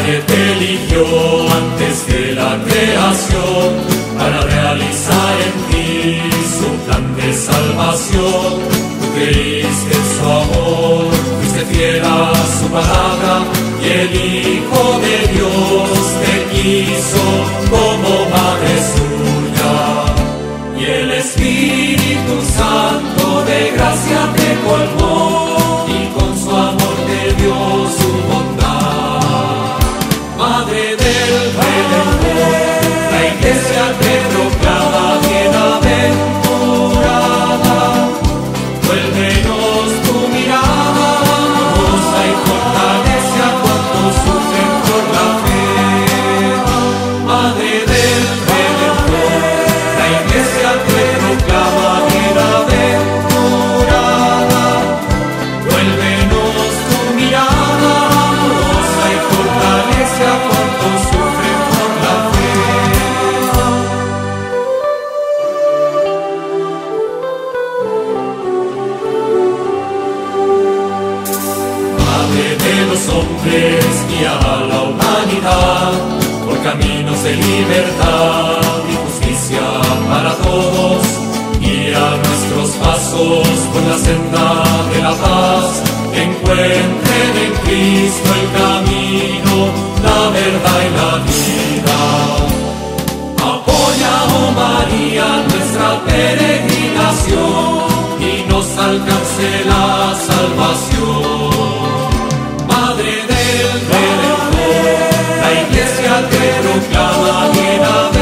Madre te eligió antes de la creación para realizar en ti su plan de salvación. Tú creíste en su amor, fuiste fiel a su palabra, y el Hijo de Dios te quiso como madre suya. Y el Espíritu Santo de gracia te colmó, y con su amor te dio su bondad. Madre del Redentor, la Iglesia te proclama bienaventurada. Vuélvenos tu mirada amorosa y fortalece a cuantos sufren por la fe. Madre del Redentor, la Iglesia te proclama bienaventurada. Vuélvenos tu mirada amorosa y fortalece a cuantos sufren por la fe. Madre de los hombres, guía a la humanidad por caminos de libertad y justicia para todos. Guía nuestros pasos por la senda de la paz. Encuentren en Cristo el camino, la verdad y la vida. Apoya, oh María, nuestra peregrinación y nos alcance la salvación. Madre del Redentor, la Iglesia te proclama bienaventurada.